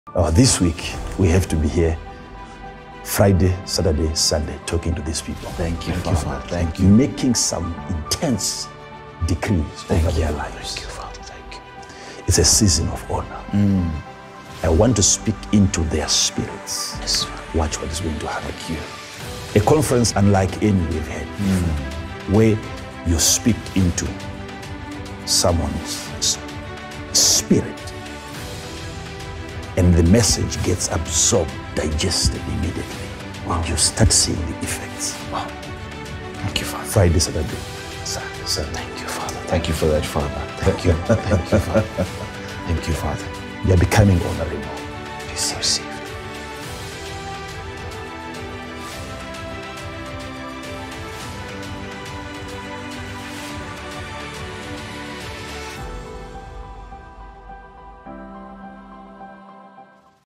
This week, we have to be here Friday, Saturday, Sunday, talking to these people. Thank you, Father. Thank you. Making some intense decrees over their lives. Thank you, Father. Thank you. It's a season of honor. I want to speak into their spirits. Yes. Watch what is going to happen here. A conference unlike any we've had, where you speak into someone's spirit, and the message gets absorbed, digested immediately. Wow. You start seeing the effects. Wow. Thank you, Father. Friday, Saturday, Sunday. Thank you, Father. Thank you for that, Father. Thank you. Thank you, Father. Thank you, Father. You're becoming honorable.